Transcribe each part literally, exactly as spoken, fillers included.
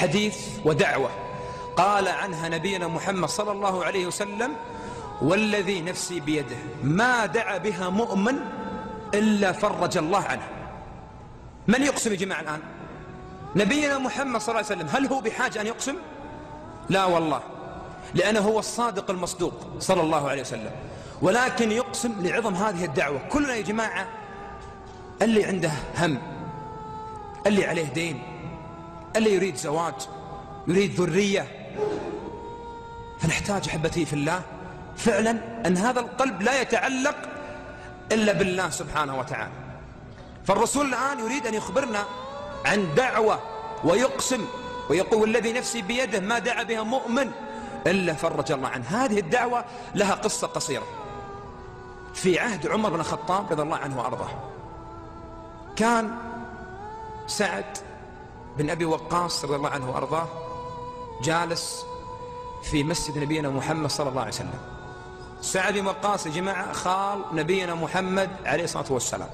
حديث ودعوة قال عنها نبينا محمد صلى الله عليه وسلم: والذي نفسي بيده ما دعا بها مؤمن إلا فرج الله عنه. من يقسم يا جماعة الآن؟ نبينا محمد صلى الله عليه وسلم. هل هو بحاجة أن يقسم؟ لا والله، لأنه هو الصادق المصدوق صلى الله عليه وسلم، ولكن يقسم لعظم هذه الدعوة. كلنا يا جماعة اللي عنده هم، اللي عليه دين، اللي يريد زواج، يريد ذرية، فنحتاج أحبتي في الله فعلا أن هذا القلب لا يتعلق إلا بالله سبحانه وتعالى. فالرسول الآن يريد أن يخبرنا عن دعوة ويقسم ويقول: والذي نفسي بيده ما دعا بها مؤمن إلا فرج الله عنه. هذه الدعوة لها قصة قصيرة. في عهد عمر بن الخطاب رضي الله عنه وأرضاه، كان سعد بن أبي وقاص رضي الله عنه وأرضاه جالس في مسجد نبينا محمد صلى الله عليه وسلم. سعد بن وقاص يا جماعة خال نبينا محمد عليه الصلاة والسلام.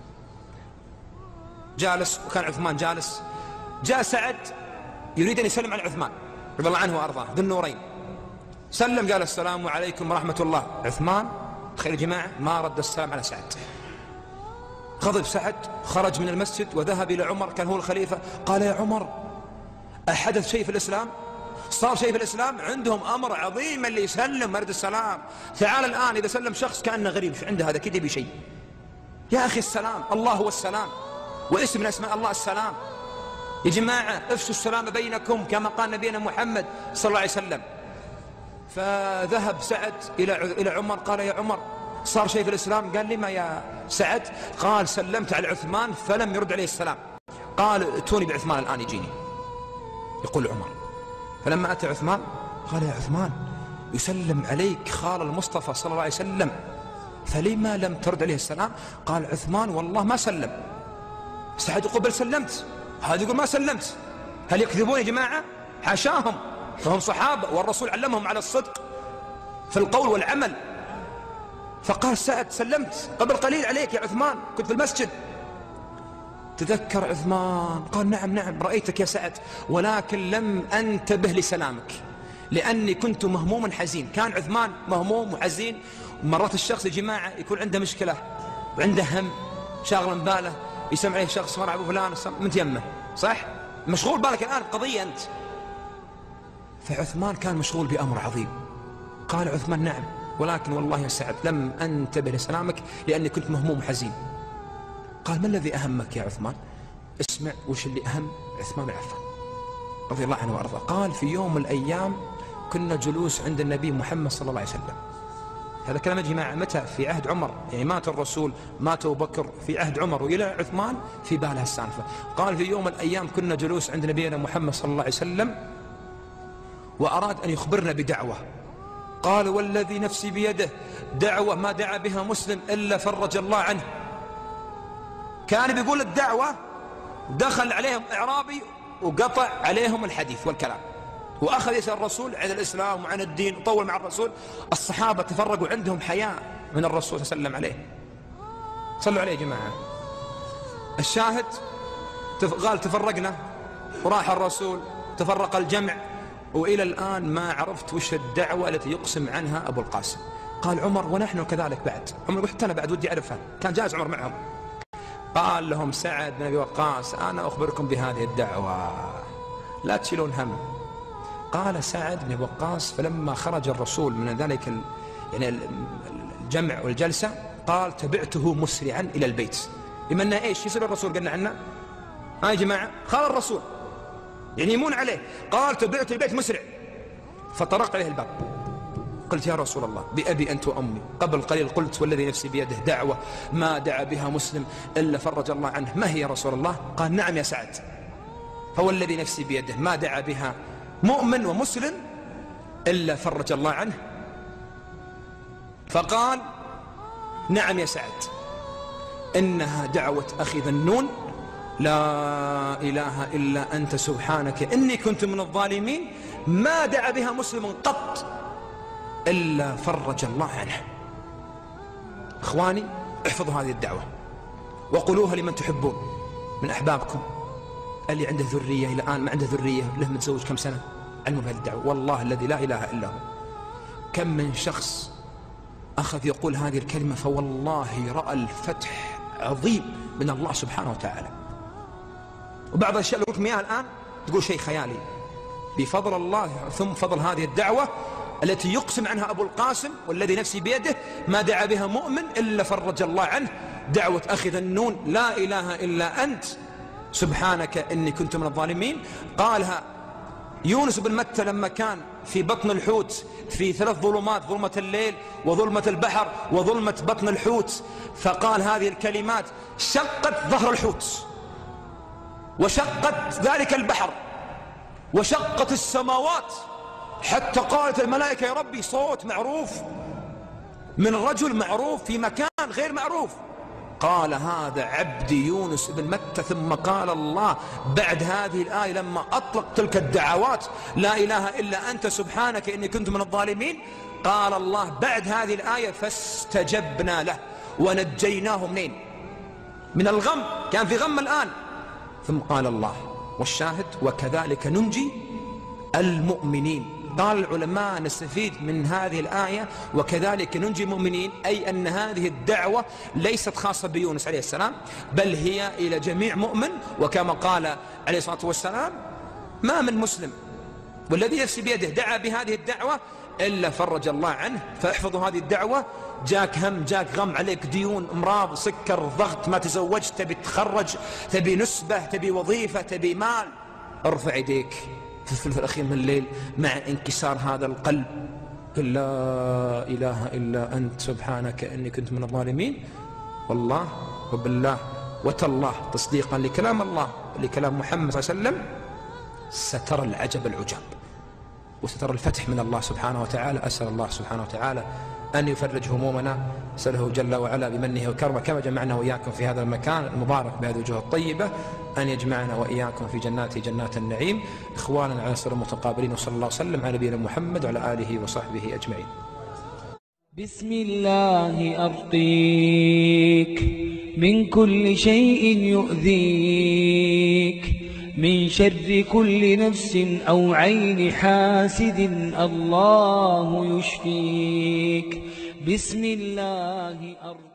جالس وكان عثمان جالس. جاء سعد يريد أن يسلم على عثمان رضي الله عنه وأرضاه ذو النورين. سلم قال: السلام عليكم ورحمة الله. عثمان تخيل يا جماعة ما رد السلام على سعد. غضب سعد، خرج من المسجد وذهب إلى عمر، كان هو الخليفة. قال: يا عمر، أحدث شيء في الإسلام؟ صار شيء في الإسلام؟ عندهم أمر عظيم اللي يسلم مرد السلام. تعال الآن إذا سلم شخص كأنه غريب، شو عنده هذا كده بشيء؟ يا أخي السلام، الله هو السلام، واسم من أسماء الله السلام. يا جماعة افشوا السلام بينكم كما قال نبينا محمد صلى الله عليه وسلم. فذهب سعد إلى إلى عمر. قال: يا عمر، صار شيء في الإسلام؟ قال: لما يا سعد؟ قال: سلمت على عثمان فلم يرد عليه السلام. قال: ائتوني بعثمان الآن يجيني. يقول عمر. فلما أتى عثمان قال: يا عثمان، يسلم عليك خال المصطفى صلى الله عليه وسلم، فلما لم ترد عليه السلام؟ قال عثمان: والله ما سلم. سعد يقول: بل سلمت. هذا يقول: ما سلمت. هل يكذبون يا جماعة؟ حاشاهم، فهم صحابة والرسول علمهم على الصدق في القول والعمل. فقال سعد: سلمت قبل قليل عليك يا عثمان، كنت في المسجد. تذكر عثمان قال: نعم نعم رأيتك يا سعد، ولكن لم أنتبه لسلامك لأني كنت مهموما حزين. كان عثمان مهموم وحزين. مرات الشخص يا جماعة يكون عنده مشكلة وعنده هم شاغل باله، يسمع عليه شخص: مرة أبو فلان من يمه، صح؟ مشغول بالك الآن بقضية أنت. فعثمان كان مشغول بأمر عظيم. قال عثمان: نعم، ولكن والله يا سعد لم أنتبه لسلامك لأني كنت مهموم وحزين. قال: ما الذي أهمك يا عثمان؟ اسمع وش اللي أهم عثمان بن عفان رضي الله عنه وأرضاه. قال: في يوم من الأيام كنا جلوس عند النبي محمد صلى الله عليه وسلم. هذا كلام يا جماعة متى؟ في عهد عمر، يعني مات الرسول، مات أبو بكر، في عهد عمر وإلى عثمان في بالها السالفة. قال: في يوم من الأيام كنا جلوس عند نبينا محمد صلى الله عليه وسلم وأراد أن يخبرنا بدعوة. قال: والذي نفسي بيده دعوة ما دعا بها مسلم إلا فرج الله عنه. كان بيقول الدعوة، دخل عليهم إعرابي وقطع عليهم الحديث والكلام، وأخذ يسأل الرسول عن الإسلام وعن الدين وطول مع الرسول. الصحابة تفرقوا، عندهم حياء من الرسول صلى الله عليه وسلم عليه. صلوا عليه يا جماعة. الشاهد قال: تفرقنا وراح الرسول، تفرق الجمع، وإلى الآن ما عرفت وش الدعوة التي يقسم عنها أبو القاسم. قال عمر: ونحن كذلك بعد. عمر يقول: حتى أنا بعد ودي أعرفها. كان جالس عمر معهم. قال لهم سعد بن أبي وقاص: أنا أخبركم بهذه الدعوة، لا تشيلون هم. قال سعد بن وقاص: فلما خرج الرسول من ذلك ال... يعني الجمع والجلسة، قال: تبعته مسرعا إلى البيت. بما أنه إيش يصير الرسول قلنا عنه؟ ها يا جماعة، خال الرسول يعني يمون عليه. قال: تبعته البيت مسرع. فطرق عليه الباب. قلت: يا رسول الله، بأبي أنت وأمي، قبل قليل قلت والذي نفسي بيده دعوة ما دعا بها مسلم إلا فرج الله عنه، ما هي يا رسول الله؟ قال: نعم يا سعد، فهو الذي نفسي بيده ما دعا بها مؤمن ومسلم إلا فرج الله عنه. فقال: نعم يا سعد، إنها دعوة أخي ذنون، لا إله إلا أنت سبحانك إني كنت من الظالمين، ما دعا بها مسلم قط إلا فرج الله عنه. إخواني، احفظوا هذه الدعوة وقولوها لمن تحبون من أحبابكم، اللي عنده ذرية إلى الآن ما عنده ذرية، له متزوج كم سنة، علمه بهذه الدعوة. والله الذي لا إله إلا هو كم من شخص أخذ يقول هذه الكلمة فوالله رأى الفتح عظيم من الله سبحانه وتعالى. وبعض الأشياء اللي أقول لكم إياها الآن تقول شيء خيالي، بفضل الله ثم فضل هذه الدعوة التي يقسم عنها أبو القاسم والذي نفسي بيده ما دعا بها مؤمن إلا فرج الله عنه، دعوة أخي ذنون لا إله إلا أنت سبحانك إني كنت من الظالمين. قالها يونس بن متى لما كان في بطن الحوت في ثلاث ظلمات، ظلمة الليل وظلمة البحر وظلمة بطن الحوت، فقال هذه الكلمات شقت ظهر الحوت وشقت ذلك البحر وشقت السماوات، حتى قالت الملائكة يا ربي صوت معروف من رجل معروف في مكان غير معروف. قال هذا عبدي يونس بن متى. ثم قال الله بعد هذه الآية لما أطلق تلك الدعوات لا إله إلا أنت سبحانك إني كنت من الظالمين، قال الله بعد هذه الآية فاستجبنا له ونجيناه منين؟ من الغم، كان في غم الآن. ثم قال الله والشاهد وكذلك ننجي المؤمنين. قال العلماء نستفيد من هذه الآية وكذلك ننجي المؤمنين، أي أن هذه الدعوة ليست خاصة بيونس عليه السلام بل هي إلى جميع مؤمن. وكما قال عليه الصلاة والسلام ما من مسلم والذي نفسي بيده دعا بهذه الدعوة إلا فرج الله عنه. فاحفظوا هذه الدعوة. جاك هم، جاك غم، عليك ديون، امراض، سكر، ضغط، ما تزوجت، تبي تخرج، تبي نسبة، تبي وظيفة، تبي مال، ارفع يديك في الثلث الأخير من الليل مع انكسار هذا القلب، قل لا إله إلا أنت سبحانك إني كنت من الظالمين. والله وبالله وتالله تصديقا لكلام الله لكلام محمد صلى الله عليه وسلم سترى العجب العجاب وسترى الفتح من الله سبحانه وتعالى. أسأل الله سبحانه وتعالى أن يفرج همومنا، أسأله جل وعلا بمنه وكرمه كما جمعنا وإياكم في هذا المكان المبارك بهذه الوجوه الطيبة أن يجمعنا وإياكم في جنات جنات النعيم إخوانا على سر متقابلين. وصلى الله وسلم على نبينا محمد وعلى آله وصحبه أجمعين. بسم الله أرقيك من كل شيء يؤذيك، من شر كل نفس أو عين حاسد الله يشفيك. بسم الله أرقيك.